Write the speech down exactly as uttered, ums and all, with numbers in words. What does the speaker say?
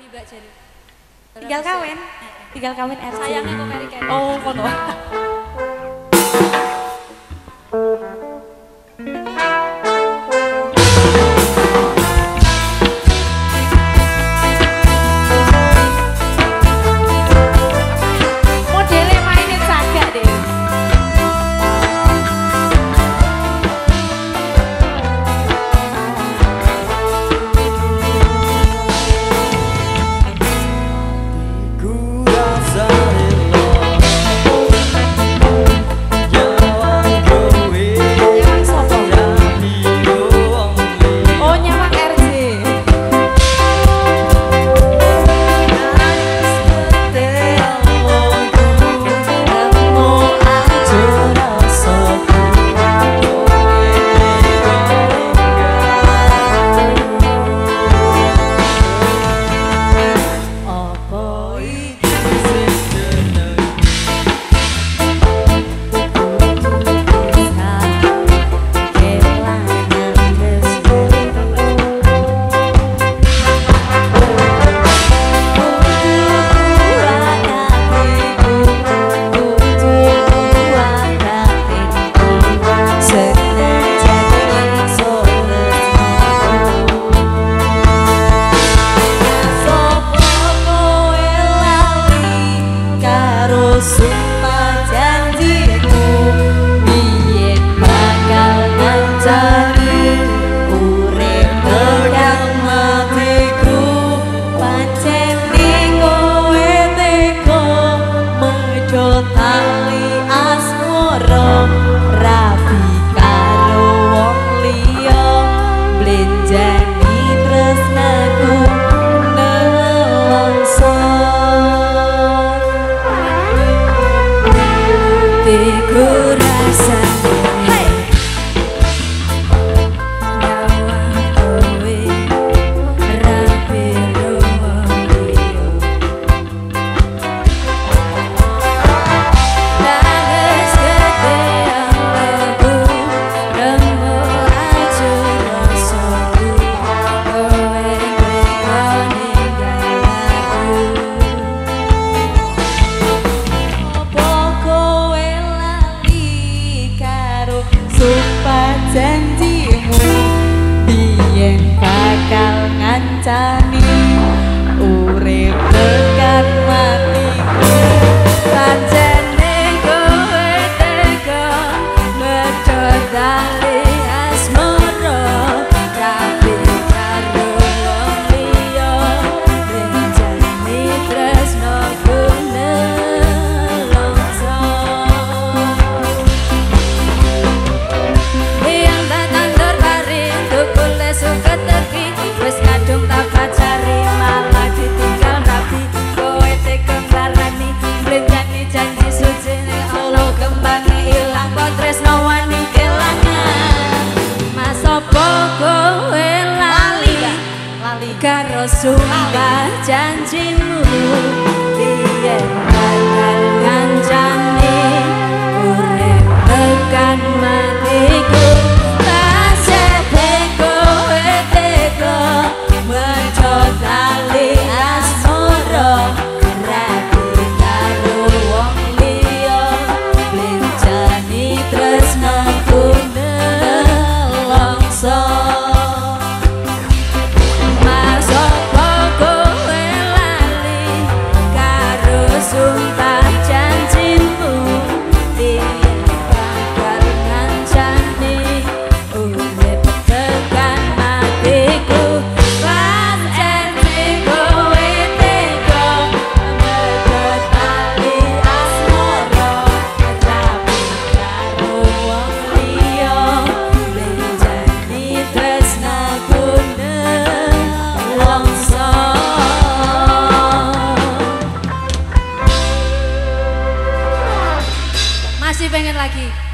juga jadi. Tinggal kawin. Tinggal kawin R C. Sayangnya kok kari kari. Oh, kono. Sumpah janjiku biyen bakal ngancani urip tekan matiku pancen kowe teko mejo tali asmara rabi karo wong liya blenjani tresnaku nelongso ku rasa hey nyawa kowe rapi ruwio nangis gede ambeku remo aja rasaku kowe teko ninggal sumpah janjimu biyen bakal ngancani urip tekan matiku pancene kowe tega mejo dali asmara rapi karo wong liya blenjani tresnaku nelongso suka teki wis kadung tak pacari malah ditinggal rapi kowe tega nglarani blenjani janji suci Allah kembange ilang kok tresno wani kelangan mas opo kowe lali lali karo sumpah janjimu biyen bakal ngancani urip tekan matiku tali asmara rapi karo wong liya blenjani tresnaku nelongso mas opo kowe lali karo sumpah janjimu biyen bakal ngancani urip tekan matiku masih pengen lagi.